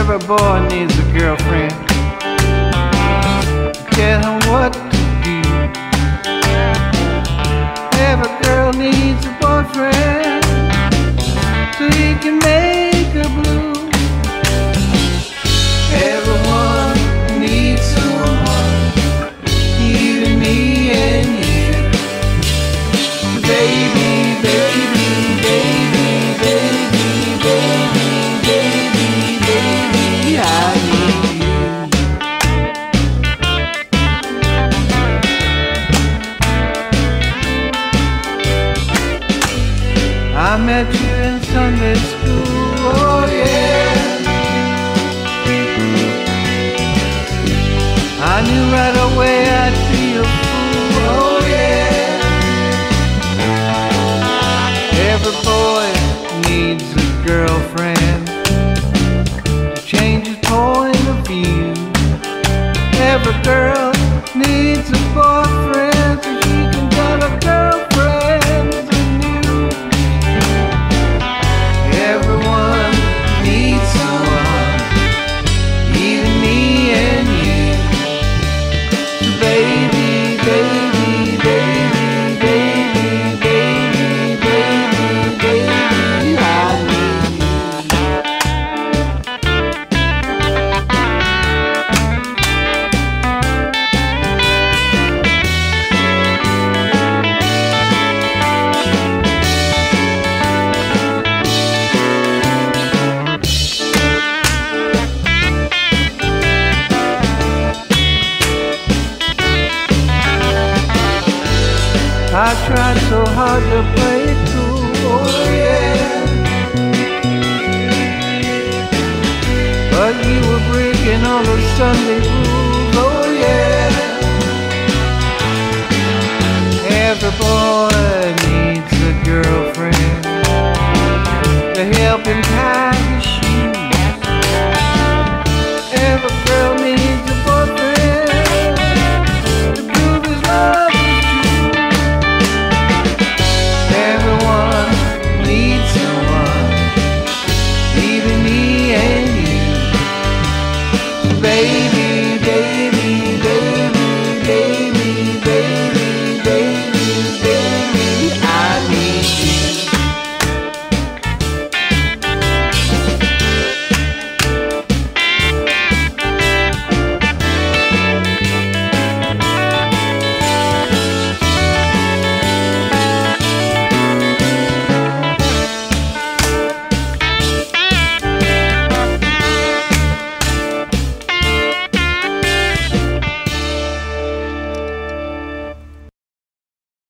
Every boy needs a girlfriend. Tell him what to do. Every girl needs a boyfriend so he can make her blue. Everyone needs someone, even me and you. Baby, baby, baby, baby, baby, baby, baby, I need you. I met you in Sunday school, oh yeah. I knew right away I'd be a fool, oh yeah. Every boy needs a girlfriend to change his point of view. Every girl needs a boyfriend so she can tell her girlfriends anew. Everyone needs someone, even me and you. Baby, baby, baby, baby, baby, baby, baby, I need you. I tried so hard to play it cool, oh yeah. But you were breaking all the Sunday rules, oh yeah. Every boy needs a girlfriend to help him time.